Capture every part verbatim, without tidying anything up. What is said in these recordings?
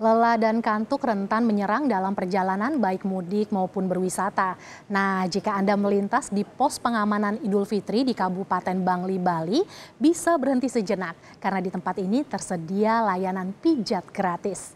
Lelah dan kantuk rentan menyerang dalam perjalanan baik mudik maupun berwisata. Nah, jika Anda melintas di pos pengamanan Idul Fitri di Kabupaten Bangli, Bali, bisa berhenti sejenak karena di tempat ini tersedia layanan pijat gratis.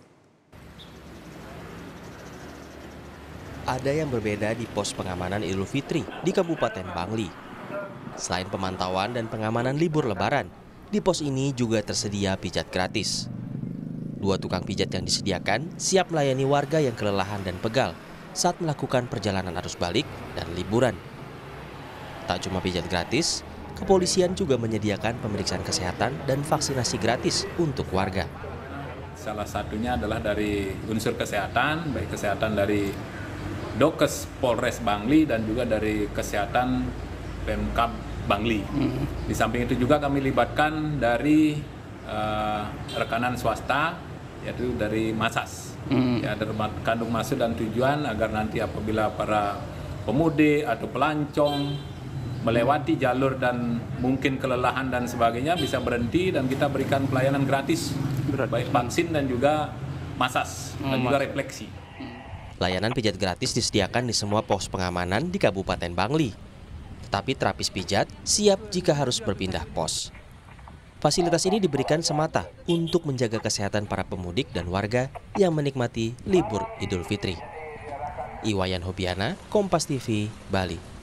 Ada yang berbeda di pos pengamanan Idul Fitri di Kabupaten Bangli. Selain pemantauan dan pengamanan libur Lebaran, di pos ini juga tersedia pijat gratis. Dua tukang pijat yang disediakan siap melayani warga yang kelelahan dan pegal saat melakukan perjalanan arus balik dan liburan. Tak cuma pijat gratis, kepolisian juga menyediakan pemeriksaan kesehatan dan vaksinasi gratis untuk warga. Salah satunya adalah dari unsur kesehatan, baik kesehatan dari Dokes Polres Bangli dan juga dari kesehatan Pemkab Bangli. Di samping itu juga kami libatkan dari uh, rekanan swasta, yaitu dari Masas. Hmm. Ya, kandung maksud dan tujuan agar nanti apabila para pemudik atau pelancong melewati jalur dan mungkin kelelahan dan sebagainya bisa berhenti dan kita berikan pelayanan gratis, baik vaksin dan juga Masas dan juga refleksi. Layanan pijat gratis disediakan di semua pos pengamanan di Kabupaten Bangli. Tetapi terapis pijat siap jika harus berpindah pos. Fasilitas ini diberikan semata untuk menjaga kesehatan para pemudik dan warga yang menikmati libur Idul Fitri. Iwayan Hobiana, Kompas T V, Bali.